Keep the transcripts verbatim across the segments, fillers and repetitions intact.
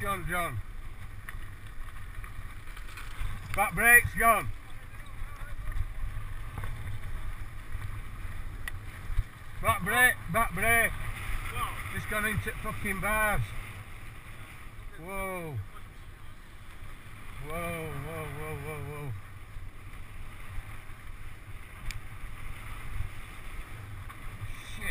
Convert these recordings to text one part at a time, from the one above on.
gone, John. Back brake's gone. Back brake, back brake. Just gone into fucking bars. Whoa. Whoa, whoa, whoa, whoa, whoa. Shit.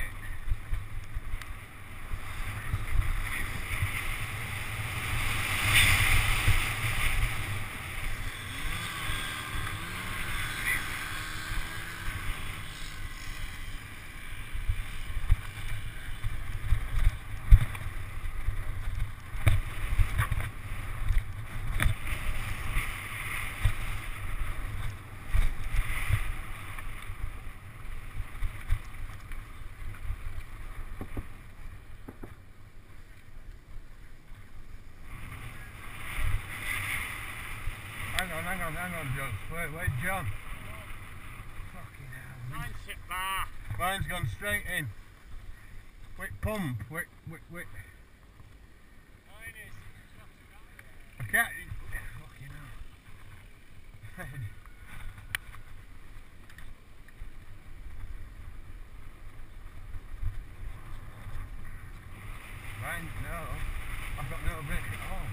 Hang on, hang on, hang on, John. Wait, wait, John. Fucking hell. Mine's hit bar. Mine's gone straight in. Wait, pump. Wait, wait, wait. Mine is. I can't. Fucking hell. Mine, no. I've got no brake at all.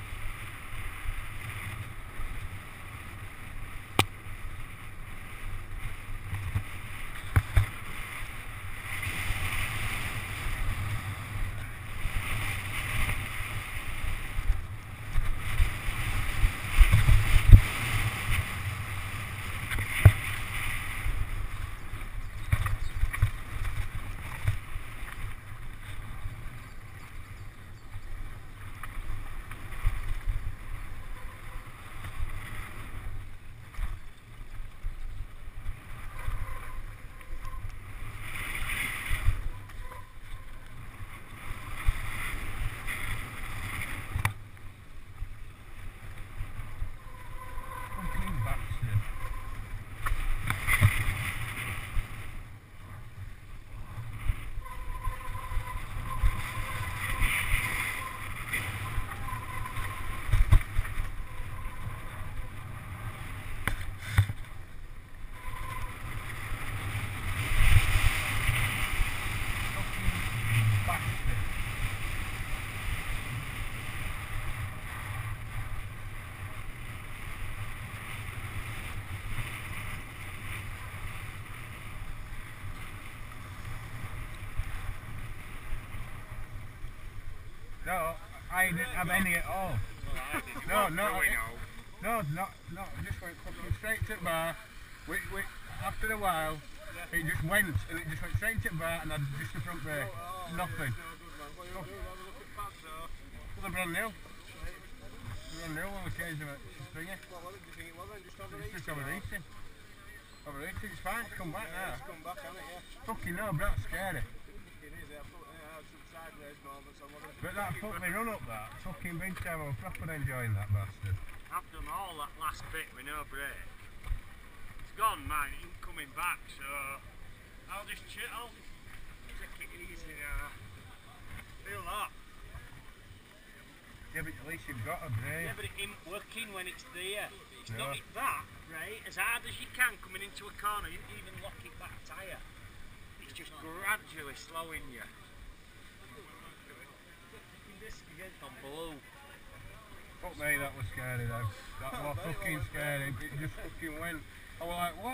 No, I didn't have any at all. No, no, no, no, no, it just went fucking straight to the bar. We, we, after a while, it just went, and it just went straight to the bar, and I just the front brake. Nothing. Oh. Well, they're brand new. They're brand new, all the case of it. Thingy. It's just overheating. Overheating, it's fine, it's come back now. Fucking no, but that's scary. But that fucked me run up that. Fucking big time, I was proper enjoying that bastard. I've done all that last bit with no brake. It's gone, mine, it ain't coming back, so I'll just chill, I'll take it easy now. Feel that. Yeah, but at least you've got a brake. Yeah, but it ain't working when it's there. It's No. not it that, right? As hard as you can coming into a corner, you don't even lock it back tyre. It's just gradually slowing you. On blue. Fuck me, that was scary though. That was fucking scary. It just fucking went. I was like, what?